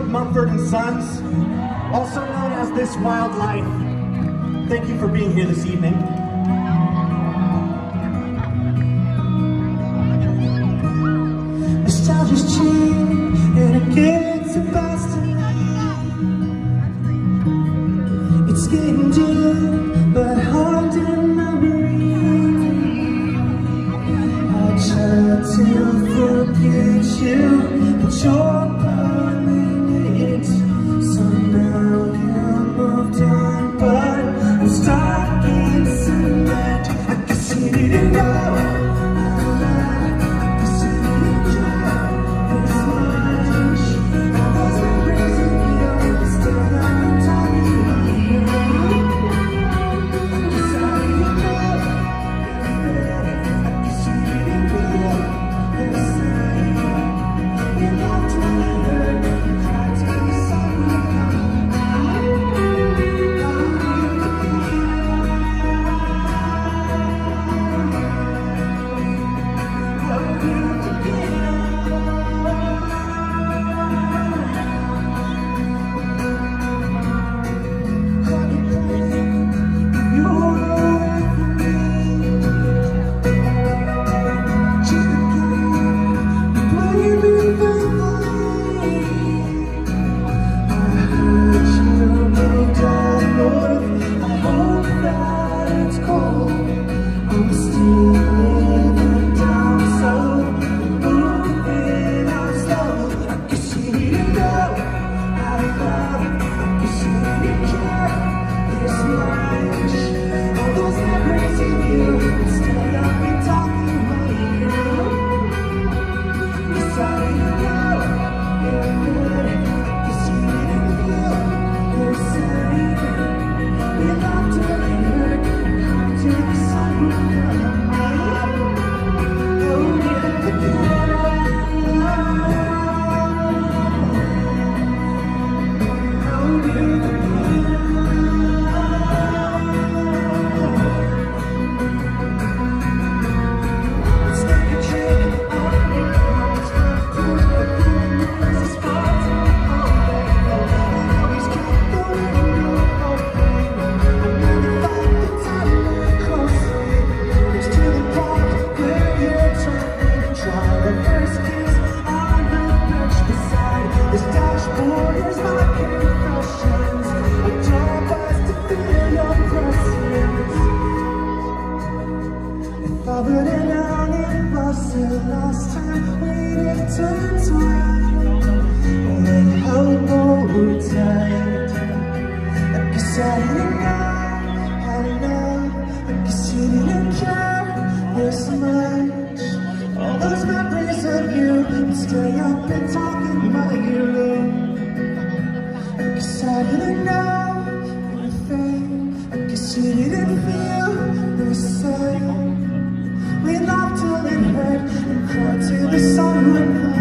Mumford & Sons, also known as This Wild Life. Thank you for being here this evening. Nostalgia's cheap and it gets a fast to leave. It's getting deep but hard in memory. I try to forget you, but you're permanent. Somehow you moved on, but I'm stuck in cement. I guess you didn't know. Last time we lived time, and how more tight. I guess I didn't know, I guess you didn't care this much. All those memories of you would stay up and talking about you. I guess I didn't know anything, I guess you didn't feel the same. We laughed till it hurt and cried till the sun went by.